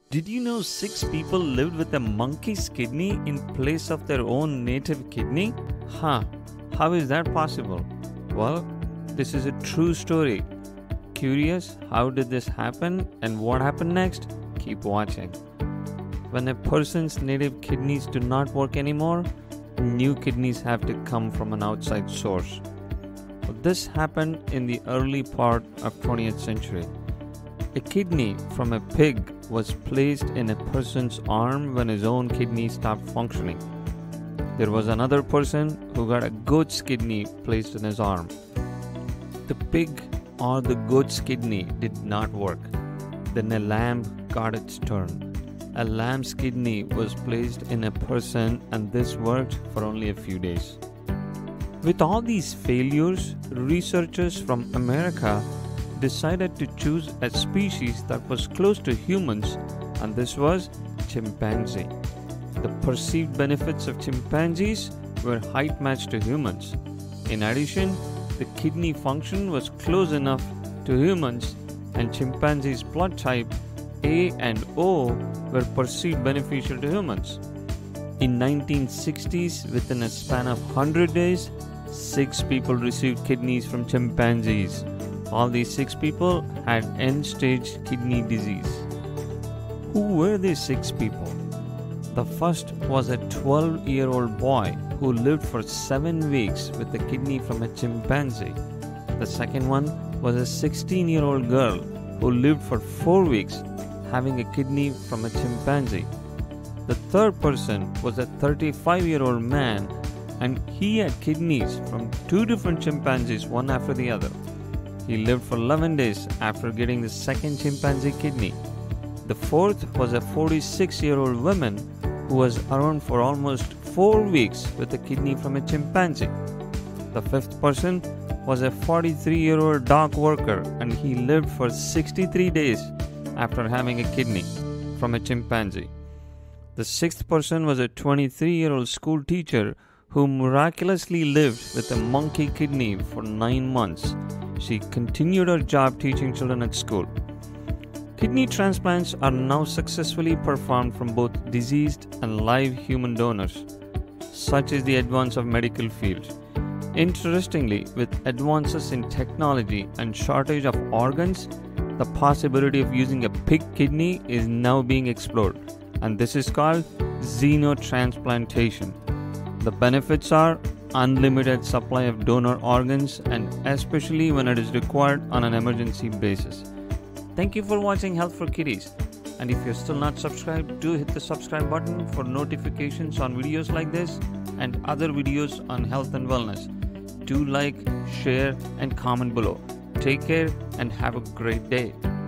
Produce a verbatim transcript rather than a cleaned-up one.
Did you know six people lived with a monkey's kidney in place of their own native kidney? Huh, how is that possible? Well, this is a true story. Curious, how did this happen and what happened next? Keep watching. When a person's native kidneys do not work anymore, new kidneys have to come from an outside source. This happened in the early part of twentieth century. A kidney from a pig was placed in a person's arm when his own kidney stopped functioning. There was another person who got a goat's kidney placed in his arm. The pig or the goat's kidney did not work. Then a lamb got its turn. A lamb's kidney was placed in a person, and this worked for only a few days. With all these failures, researchers from America decided to choose a species that was close to humans, and this was chimpanzee. The perceived benefits of chimpanzees were height matched to humans. In addition, the kidney function was close enough to humans, and chimpanzees' blood type A and O were perceived beneficial to humans. In nineteen sixties, within a span of one hundred days, six people received kidneys from chimpanzees. All these six people had end-stage kidney disease. Who were these six people? The first was a twelve-year-old boy who lived for seven weeks with a kidney from a chimpanzee. The second one was a sixteen-year-old girl who lived for four weeks having a kidney from a chimpanzee. The third person was a thirty-five-year-old man, and he had kidneys from two different chimpanzees, one after the other. He lived for eleven days after getting the second chimpanzee kidney. The fourth was a forty-six-year-old woman who was around for almost four weeks with a kidney from a chimpanzee. The fifth person was a forty-three-year-old dock worker, and he lived for sixty-three days after having a kidney from a chimpanzee. The sixth person was a twenty-three-year-old school teacher who miraculously lived with a monkey kidney for nine months. She continued her job teaching children at school. Kidney transplants are now successfully performed from both deceased and live human donors. Such is the advance of medical field. Interestingly, with advances in technology and shortage of organs, the possibility of using a pig kidney is now being explored, and this is called xenotransplantation. The benefits are unlimited supply of donor organs, and especially when it is required on an emergency basis. Thank you for watching Health for Kiddies, and if you're still not subscribed, do hit the subscribe button for notifications on videos like this and other videos on health and wellness. Do like, share and comment below. Take care and have a great day.